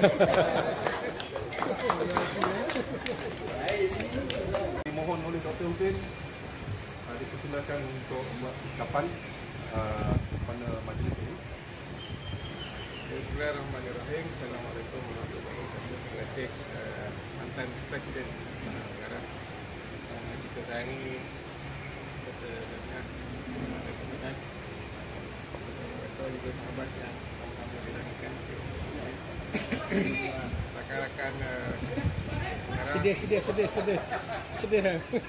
Dimohon oleh Dr. Hussin dipersilakan untuk buat ucapan pada majlis ini. Bismillahirrahmanirrahim. Assalamualaikum warahmatullahi wabarakatuh. Terima kasih mantan Presiden Pengarah kita sayangi Dr. Atau juga sahabat yang sama-sama dilahirkan rakan-rakan Pengarah. Sedih.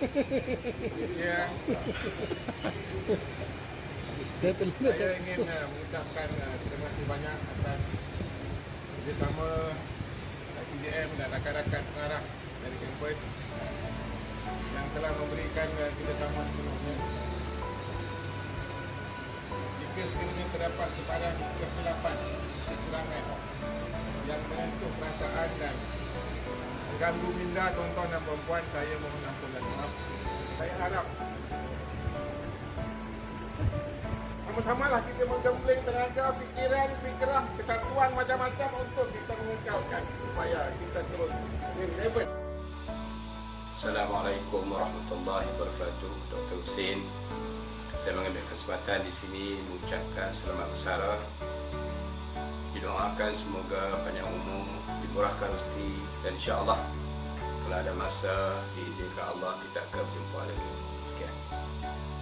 Saya ingin mengucapkan terima kasih banyak atas kerjasama PDM dan rakan-rakan pengarah dari kampus yang telah memberikan kerjasama sepenuhnya. Jika sekiranya terdapat sebarang kesilapan, kekurangan yang menyentuh perasaan dan mengganggu minda tuan-tuan dan perempuan, saya mohon ampun dan maaf. Saya harap sama-samalah kita menggembling tenaga, fikiran, fikrah, kesatuan macam-macam untuk kita mengekalkan supaya kita terus berlebat. Assalamualaikum warahmatullahi wabarakatuh. Dr. Hussin, saya mengambil kesempatan di sini mengucapkan selamat bersara. Didoakan semoga panjang umur, dimurahkan rezeki, dan insya-Allah kalau ada masa diizinkan Allah kita akan berjumpa lagi. Sekian.